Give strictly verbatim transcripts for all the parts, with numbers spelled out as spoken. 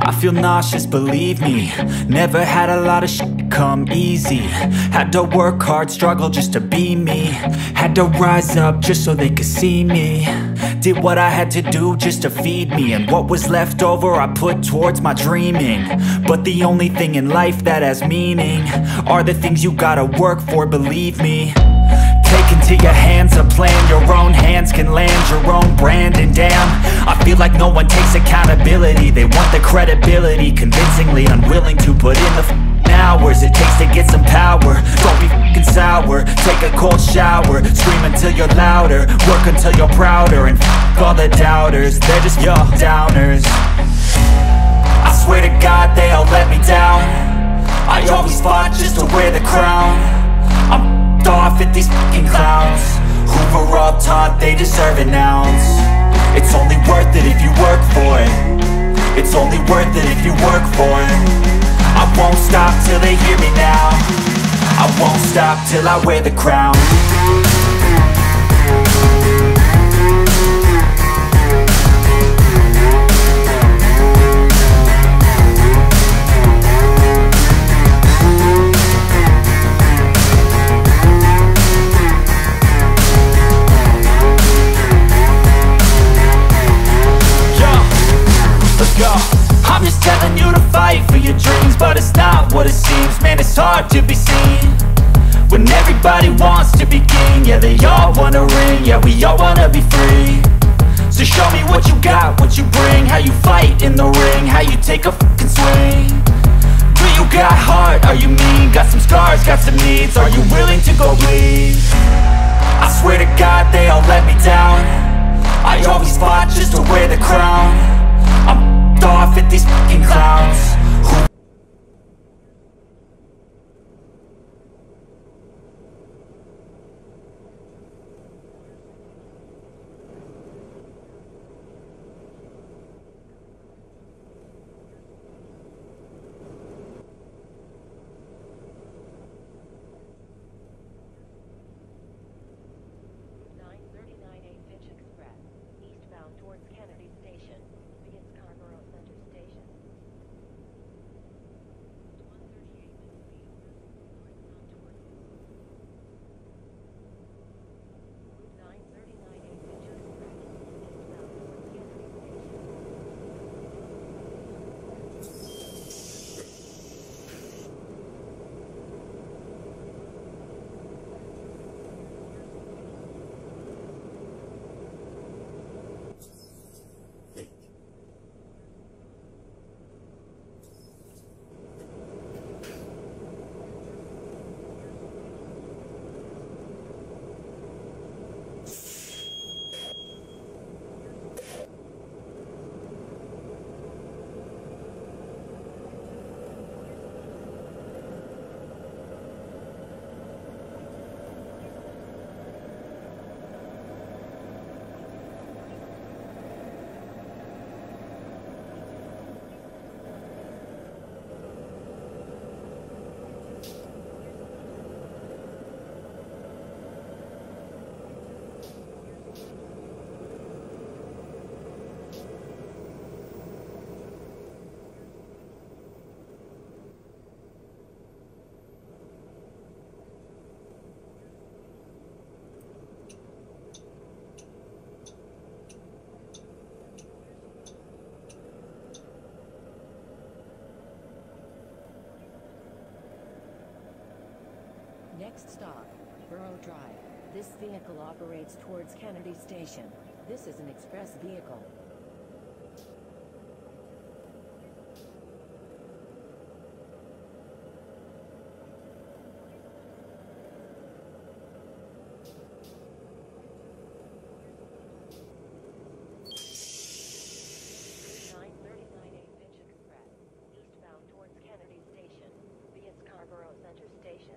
I feel nauseous, believe me. Never had a lot of shit come easy. Had to work hard, struggle just to be me. Had to rise up just so they could see me. Did what I had to do just to feed me. And what was left over I put towards my dreaming. But the only thing in life that has meaning are the things you gotta work for, believe me. Take into your hands a plan, your own hands can land your own brand. And damn, I feel like no one takes accountability. They want the credibility, convincingly unwilling to put in the f***ing hours it takes to get some power. Don't be f***ing sour, take a cold shower. Scream until you're louder, work until you're prouder. And f*** all the doubters, they're just your downers. I swear to God they all let me down. I always fought just to wear the crown. I'm off at these fucking clowns who were all taught they deserve an ounce. It's only worth it if you work for it. It's only worth it if you work for it. I won't stop till they hear me now. I won't stop till I wear the crown. I'm just telling you to fight for your dreams, but it's not what it seems. Man, it's hard to be seen when everybody wants to be king. Yeah, they all wanna ring, yeah, we all wanna be free. So show me what you got, what you bring, how you fight in the ring, how you take a fucking swing. Do you got heart, are you mean? Got some scars, got some needs, are you willing to go bleed? I swear to God they all let me down. I always fought just to wear the crown. I'm off at these fucking clowns who nine thirty-nine A Finch Express, eastbound towards Kennedy Station, via Scarborough Center Station. one thirty-eight Route nine thirty-nine A Finch Express, eastbound towards Kennedy Station. Next stop, Borough Drive. This vehicle operates towards Kennedy Station. This is an express vehicle. nine thirty-nine A Finch Express, eastbound towards Kennedy Station, via Scarborough Center Station.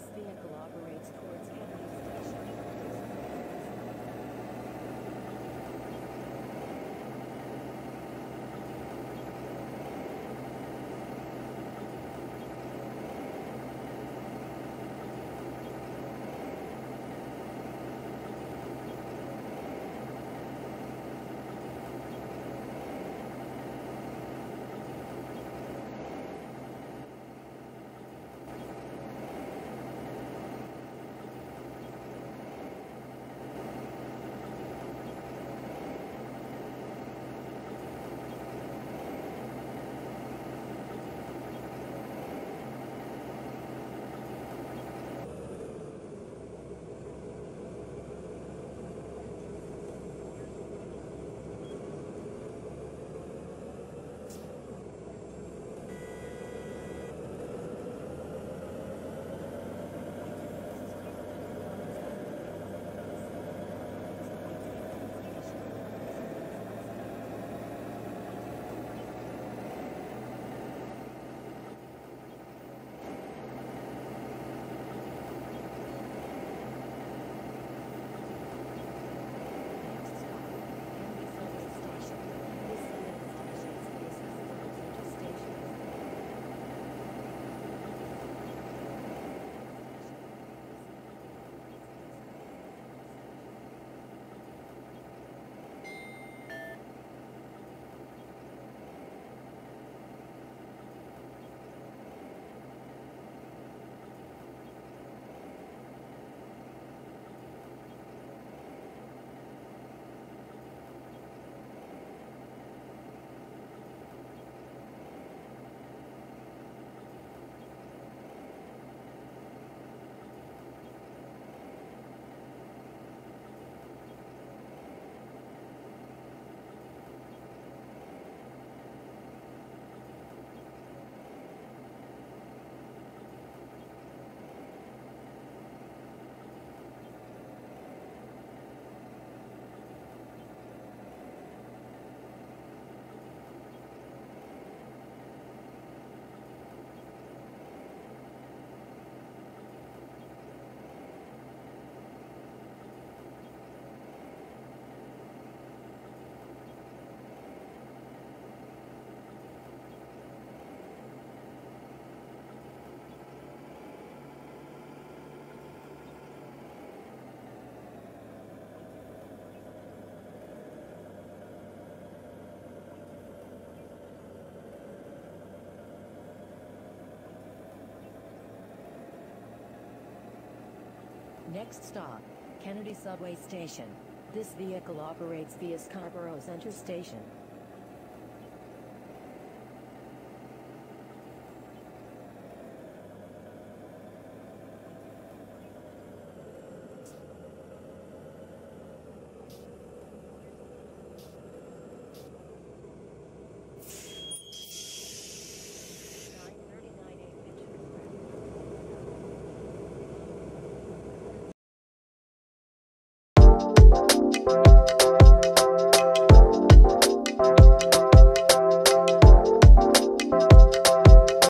vehicle operates towards Kennedy Station. Next stop, Kennedy Subway Station. This vehicle operates via Scarborough Center Station.